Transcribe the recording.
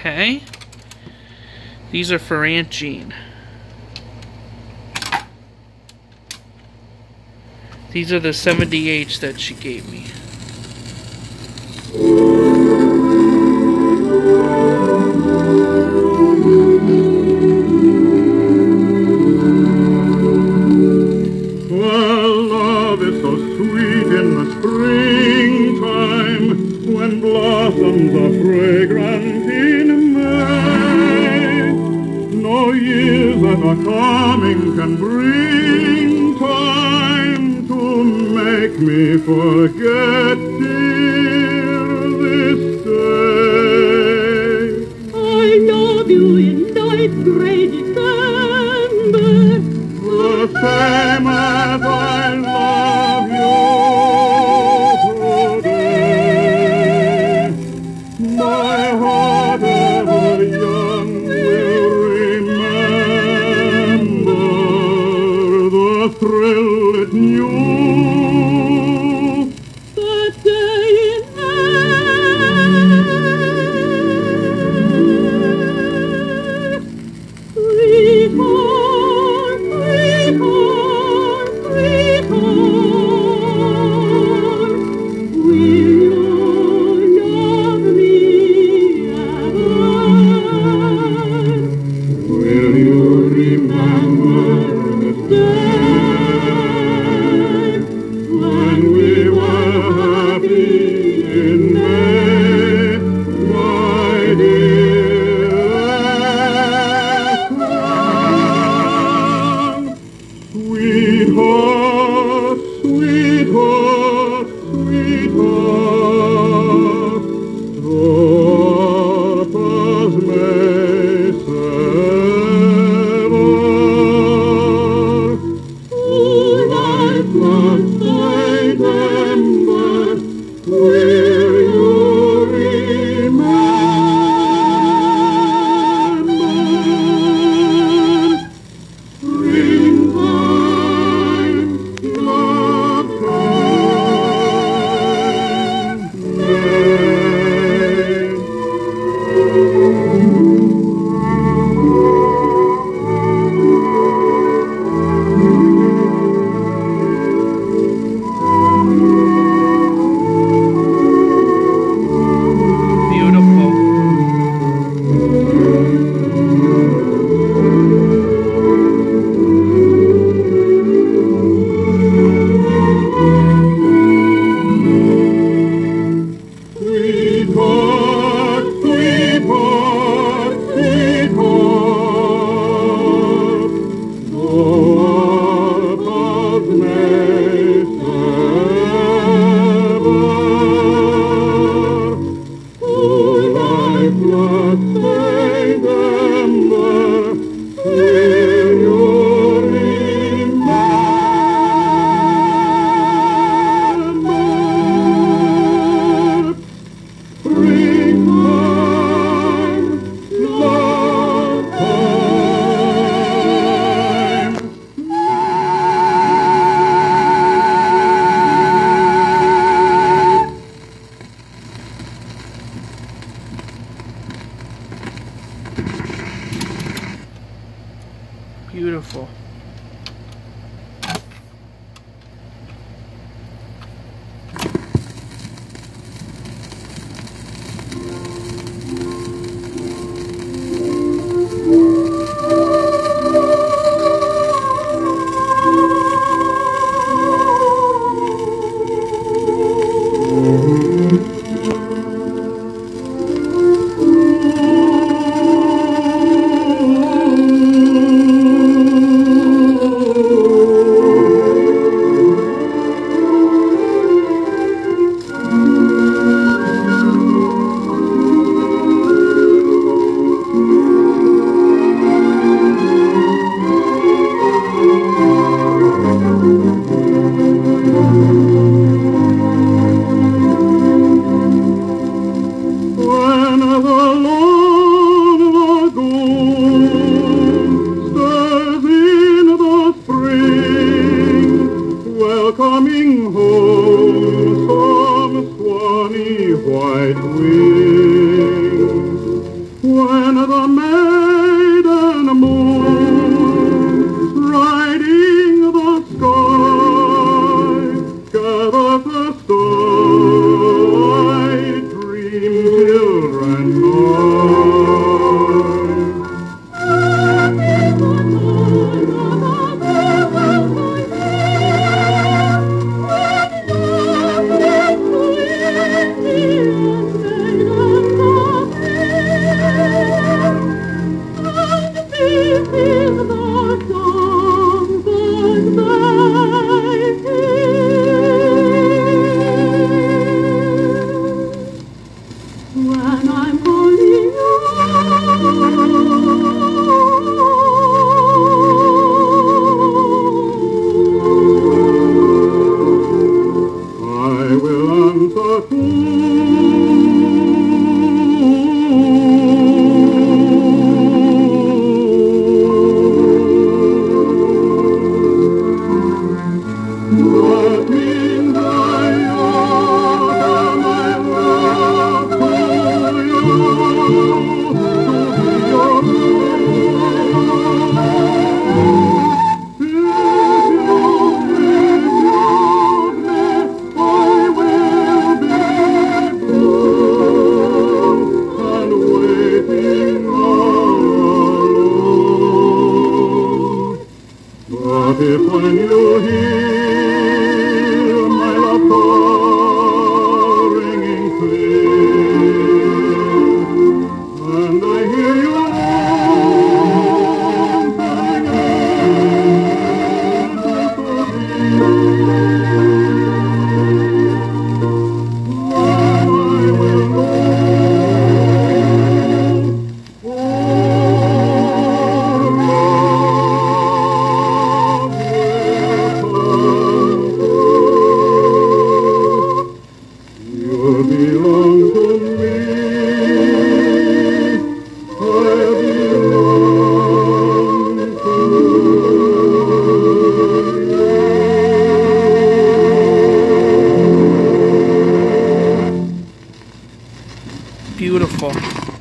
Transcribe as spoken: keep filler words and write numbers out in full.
Okay. These are for Aunt Jean. These are the seventy-eights that she gave me. Well, love is so sweet in the springtime, when blossoms are fragrant in May. No years that are coming can bring time to make me forget, dear, this day. I love you in night gray December, the same as I love you today. My heart ever young will remember the thrill it knew. that day in May. Sweetheart, sweetheart, sweetheart, will you love me ever? Will you remember this day when we were happy in May, my dearest one? Sweetheart, sweetheart, sweetheart, though others may sever, oh, lifelong September, will you remember? Springtime, love time, May. Beautiful. Sweetheart, sweetheart, sweetheart, though others may sever, oh, lifeless September, will you remember? Springtime, love time. Beautiful. I'm calling you. I will answer too. What means I offer my love to you, to be your own. If you refuse me, I will be true and waiting alone. But if when you hear my love call ringing clear, and I hear you saying answer to me, then I will know all love will come. You belong to me, I belong to you. Beautiful.